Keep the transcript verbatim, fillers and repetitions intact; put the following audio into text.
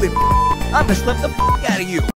stupid. I'm gonna slap the f out of you.